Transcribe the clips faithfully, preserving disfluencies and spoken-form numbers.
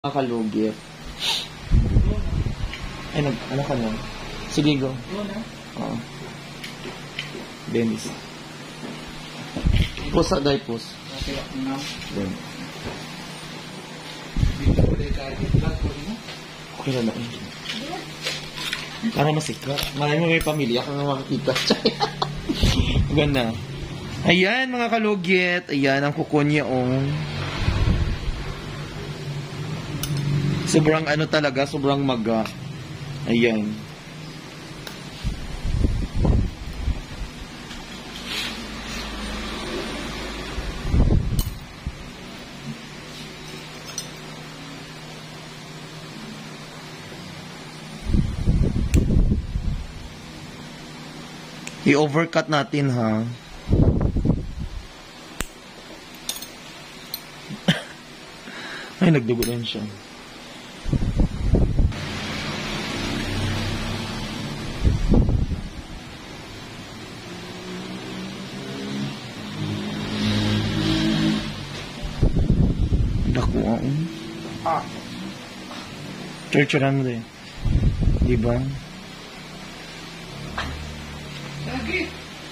Makalugit. Ay, nag, ano ka na? Sige, go. Oo. Dennis. Pusa, dahil pus. Then. Okay na lang. Para masikat. Malay mo may pamilya ka nga makikita. Ganda. Ayan, mga kalugit. Ayan, ang kuko niya, oh. Sobrang ano talaga, sobrang maga. Ayan. I-overcut natin, ha. Ay, nagdugo rin siya. Dakuan. Ah. Churchuran mo din. Diba? Lagi.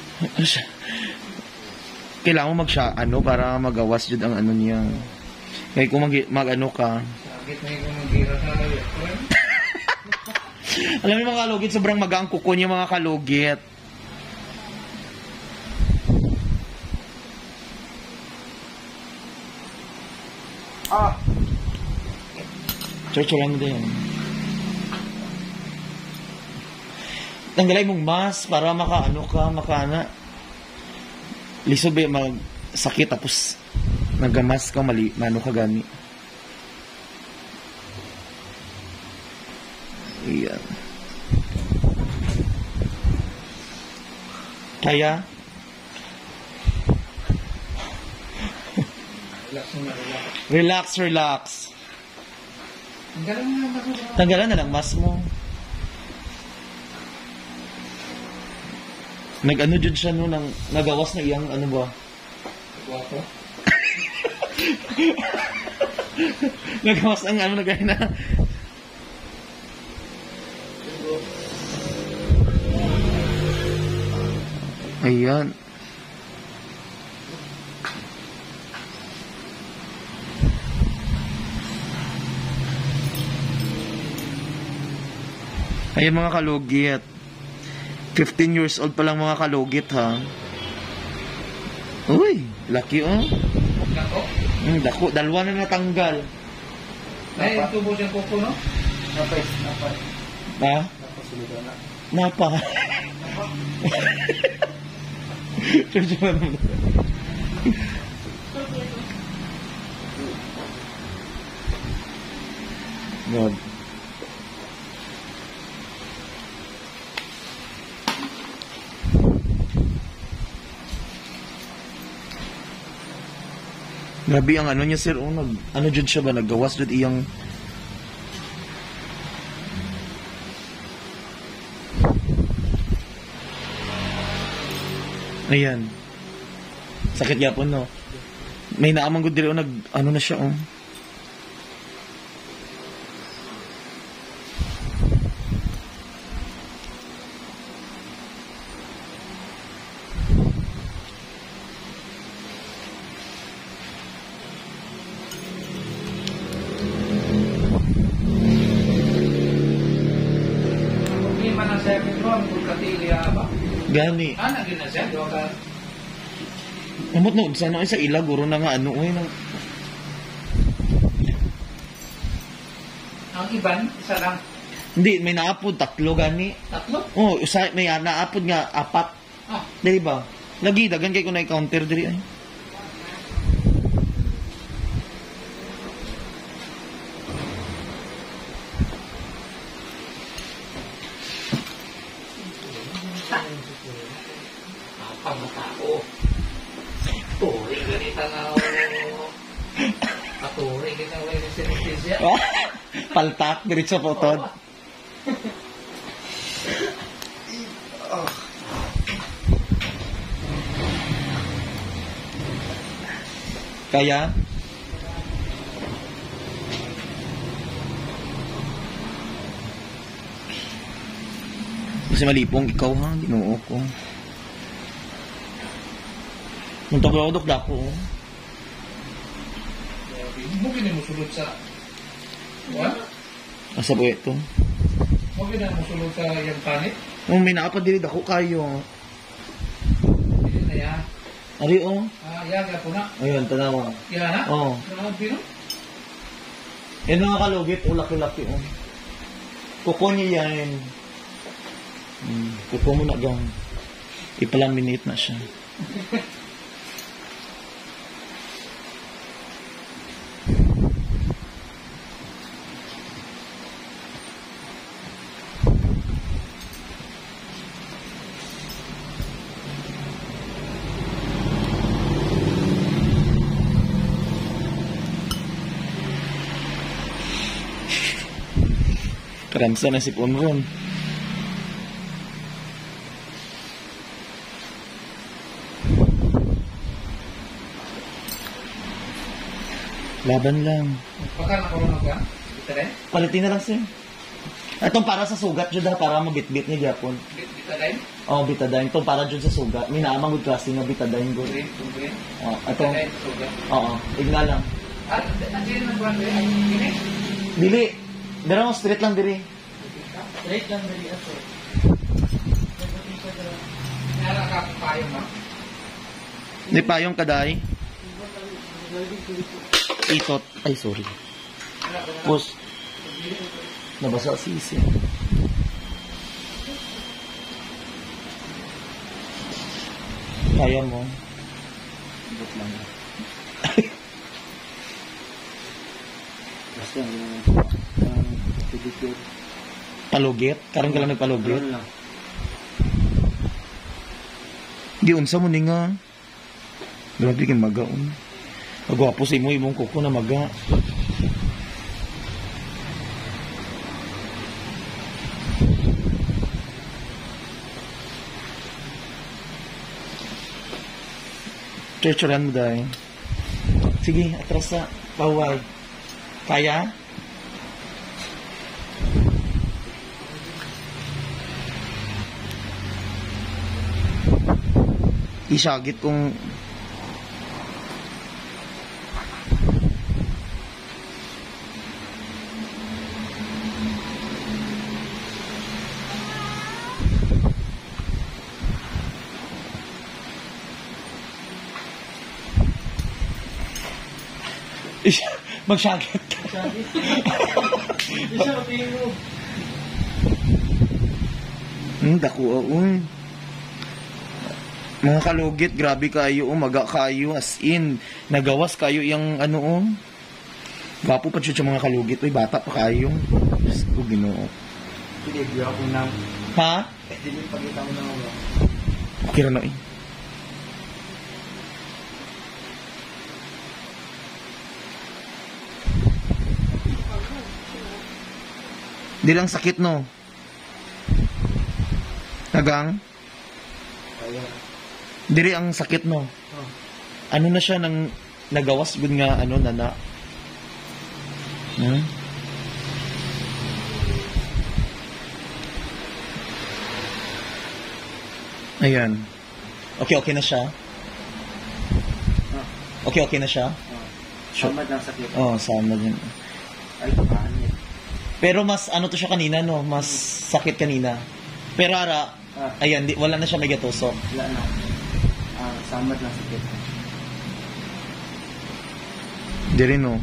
Kailangan mo mag ano para magawas jud ang ano niya. Kaya kung mag, mag ano ka. Sakit na yung magira sa lawit. Alam mo mga kalugit, sobrang maga ang kuko niya mga kalugit. Ah. Churchuran mo din. Tanggalay mong mask para makaano ka, makana. Lisobe mag sakit tapos nagamas ka mali, mano ka gani. Iyan. Kaya relax, relax. Tanggalan na lang. Tanggalan na lang, mas mo. Nag-ano dyan siya no, nang, nagawas na iyang ano ba? Wato? Nagawas ang ano, nagay na. Ayan. Ayan mga kalugit. fifteen years old pa lang mga kalugit, ha. Uy, laki, oh. Dako? Hmm, dako. Dalawa na natanggal. Ay, tubo siyang kuko, no? Napay, napay. Ha? Napasulidan na. Napa. Napa. Chuchuan mo. God. Grabe ang ano niya, sir. Oh, nag, ano dyan siya ba? Naggawas dyan iyang... Ayan. Sakit yapon, no? May naamang good dire, oh, nag... Ano na siya, oh. Gani. Ah, naging na siya. Namot noon, sana ay sa ila, guro na nga ano. Uy, nang... Ang iban, isa lang. Hindi, may naapod, tatlo gani. Tatlo? Oo, oh, may naapod nga, apat. Ah. Dili ba? Lagi, dagan kayo ko na-counter dili ay. Apang matao. Turing ganita nga o... Aturing ganita nga yung sinistisya. Paltak, diritso po, Tod. Kaya? Kasi malipong ikaw ha, ginoo ko. Nung tablawadok dako. Mo gini mo sulod sa what? Asa po ito? Mo gini mo sulod sa yang panit? Oh, may nakapadirid ako kayo. Hindi na ya. Ari oh. Ah, yaga po na. Ayun, tanawa. Yan na? Oo. Grabe no? Yan mga kalugit, o laki-laki oh. Kuko niya yan. Hmm, kuko mo na gang. Ipalaminate na siya. Karamsa na si Punron. Laban lang. Baka nakulong ka? Kita rin? Palitin na lang sir. Itong para sa sugat dyan para mabitbit niya Japon. Kita rin? Oo, oh, bitadine. Itong para dyan sa sugat. May naamang good klase nga bitadine good. Green, green. Oo, itong... Kita rin, sugat. Oo, igna lang. Ah, nandiyan na ba rin? Ay, gini? Dili. Dara mo, straight lang diri. Straight lang dali ato. Nara ka payo mo? Di pa yung kaday. Itot. Ay, sorry. Pus. Nabasa sisi. Kaya mo. Ibot lang. Basta yung pedicure. Palugit? Karon ka lang nagpalugit? Karon lang. Di unsa mo ni nga. Grabe kang magaon. Agwapo sa imo imong kuko na maga. Churchuran mo dahil. Sige, atras sa paway. Kaya? Isagit kung magsagit ka. Hmm, dako uy. Mga kalugit, grabe kayo, umaga kayo, as in, nagawas kayo yung ano, oh. Gwapo pa siya mga kalugit, uy, bata pa kayo. Diyos ko, ginoo. Hindi, di ako nang... Ha? Hindi, pagkita mo nang... Okay na na, eh. Di lang sakit, no? Nagang? Ayan. Diri ang sakit, no? Oh. Ano na siya nang nagawas gud nga ano nana. Hmm? Ayan. Okay, okay na siya. Okay, okay na siya. Sure. Samad lang sakit. Oh, samad yun. Ay, paano yun? Pero mas ano to siya kanina, no? Mas sakit kanina. Pero ara, Ah. ayan, di, wala na siya may gatusok. Wala na. Ah, samad lang sakit. Di rin, no?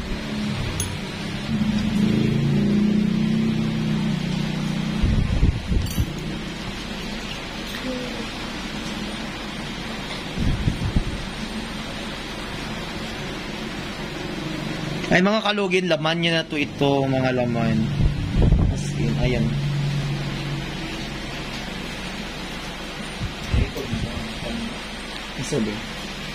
Ay, mga kalugin, laman niya na to ito, mga laman. As in, ayan. Isa ba?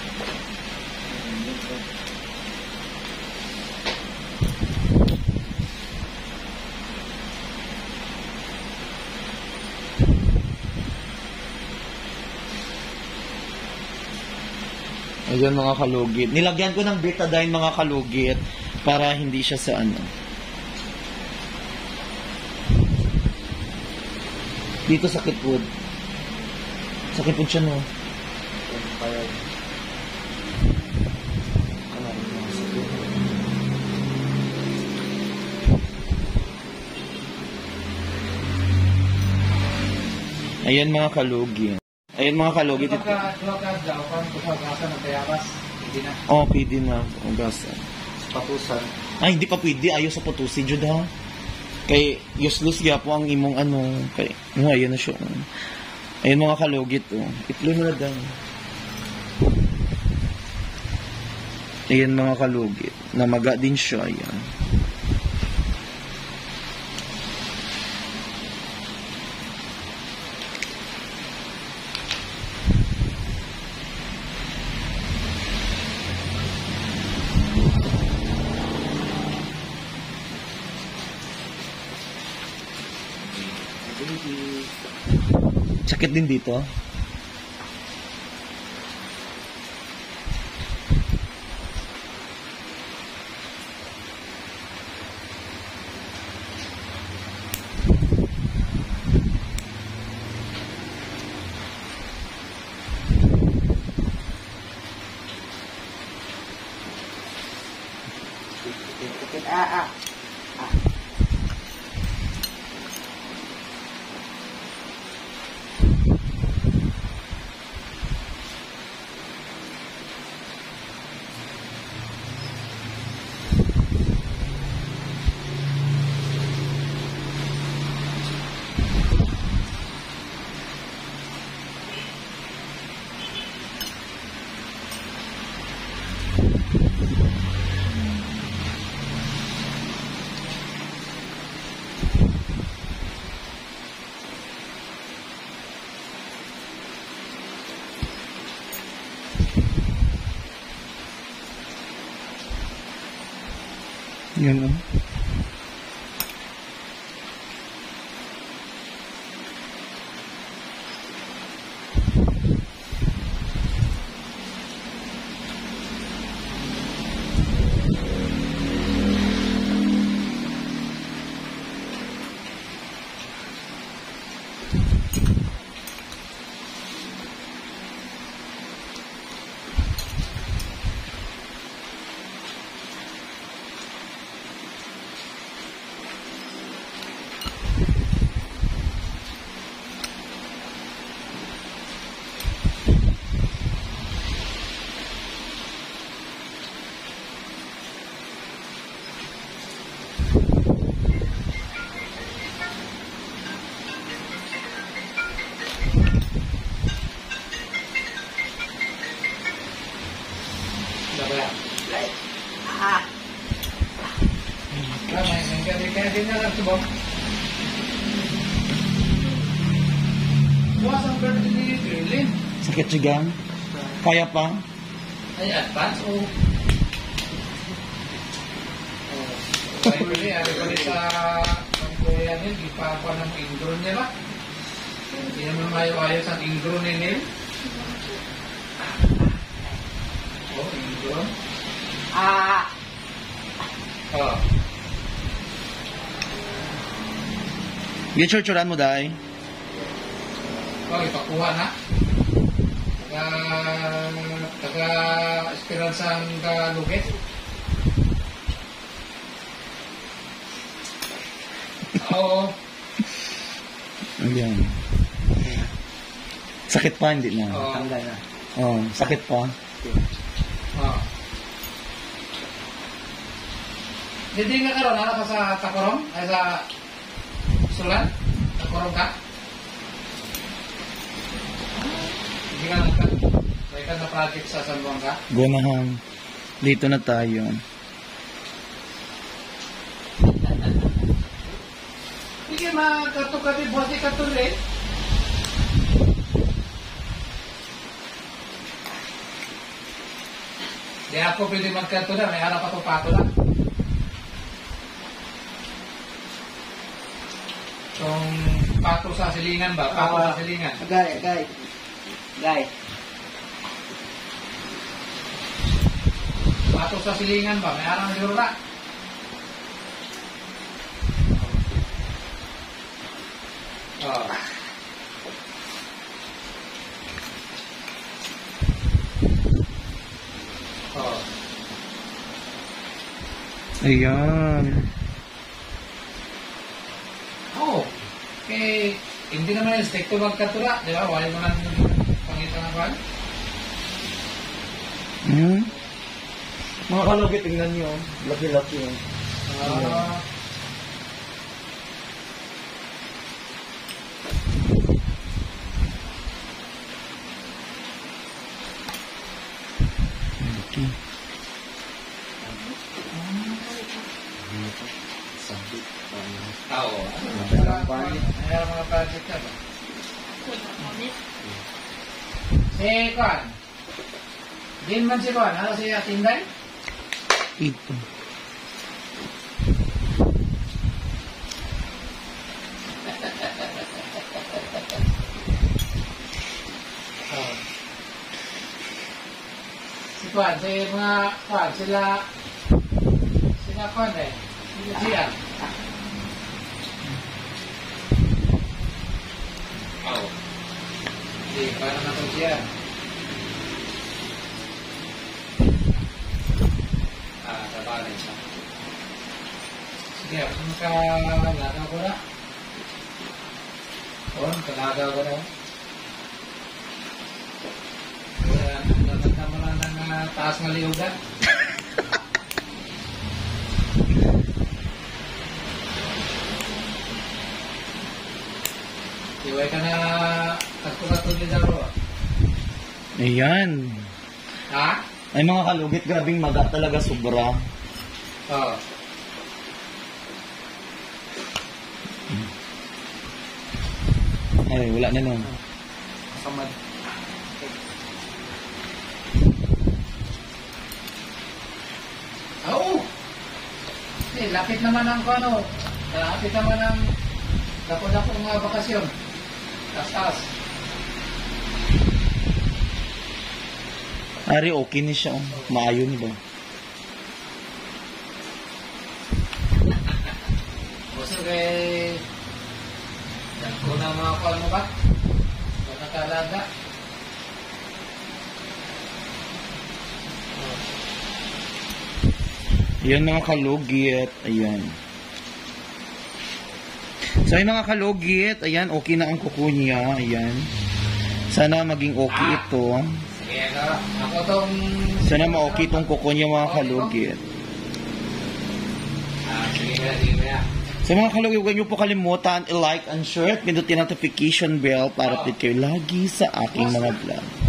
Ayan mga kalugit. Nilagyan ko ng betadine mga kalugit para hindi siya sa ano. Dito sakit po. Sakit po siya, no? Ayan mga kalugi. Ayan mga kalugi. Dito ka, dito ka daw, kung kusagasan ng tayabas. Hindi na. Oh, pwede na. Ugasan. Patusan. Ay, hindi pa pwede. Ayaw sa putusi, Jud, ha? Kay useless ya po ang imong ano. Kay, oh, ayan na siya. Ayan mga kalugit, oh. Itlo na lang. Ayan mga kalugit. Namaga din siya, ayan. Sakit din dito. Ah, ah. Yan, oh. Ah. Kaya kaya din na lang subok. Bukas ang birthday ni Grilin. Sakit sigang. Kaya pa. Ay, advance o... Ay, pwede. Ari pwede sa... Ang kuya niya, di pa ako ng ingron niya ba? Hindi naman mayo-ayos ang ingron ni Neil. Oh, ingron. Ah. Oh. Gitsurtsuran mo, day. Oh, ipakuha na. Taga... Taga... Esperansang Galugit. Oo. Ayan. Sakit pa, hindi na. Oo. Tanggal na. Oh, sakit pa. Oo. Hindi nga karon na ka sa Takorong? Ay sa... Sulan? Takorong ka? Hindi ka lang ka. May ka na project sa Sanbuang ka? Gunahan. Dito na tayo. Hindi ka makato-kato buhat ikato rin. Di ako pwede magkato na. May harap ako pato lang. Yung pato sa silingan ba? Pato Ah. sa silingan. Gay, gay. Gay. Pato sa silingan ba? May arang lura. Oh. Ayan. Oo. Eh, hindi naman yung stick to magkatura, di ba? Wala mo lang pangitan ng pan. Hmm? Mga kalugit, tingnan nyo. Laki-laki yun. Ah. Okay. Oo. Ano mga project ka ba? Si Kwan. Din man si Kwan. Ano si Atinday? Ito. Oo. Si Kwan. Si mga Kwan. Sila sila Kwan eh. Sila siya. Oo. Hindi. Parang ako siya. Ah, tabalan siya. Sige, kung kalagaw ko na. O, kalagaw ko na. Kaya, naganda mo lang ng uh, taas ng liugan. Iway ka na nagpukatulid ako. Ayan. Ha? Ay mga kalugit, grabing maga talaga sobra. Oo. Ay, wala na nun. Samad. Oo. Eh, lapit naman ang ano. Lapit naman ang dako-dako mga bakasyon. Tas-tas. Ari, okay ni siya. Oh. Maayo ni ba? Gusto kay... Dako na mga kuwan mo ba? Kung nakalaga. Yan mga kalugit. Ayan. So ay mga kalugit, ayan, okay na ang kuko niya. Ayan. Sana maging okay Ah. ito. Sige, ano? Ako tong... Sana ma-okay itong kuko niya mga kalugit. Ah, sige na, sige na. Sa mga kalugit, huwag niyo po kalimutan i-like and share at pindutin ang notification bell para update kayo lagi sa aking mga vlog.